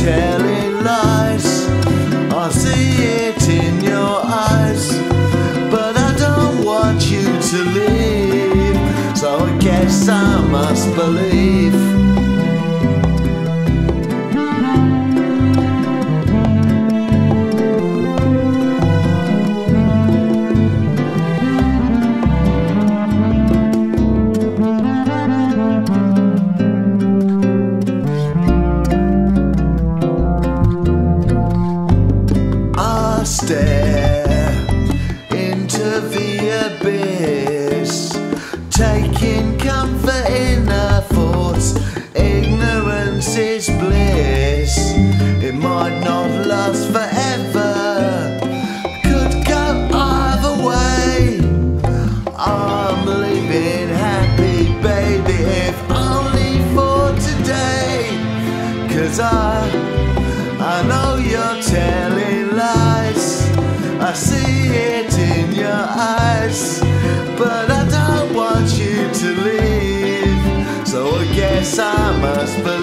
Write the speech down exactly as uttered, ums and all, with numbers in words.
telling lies. I see it in your eyes, but I don't want you to leave, so I guess I must believe. Stare into the abyss, taking comfort in our thoughts. Ignorance is bliss. It might not last forever, could go either way. I'm living happy, baby, if only for today. Cause I, I know you're telling lies. I see it in your eyes, but I don't want you to leave, so I guess I must believe.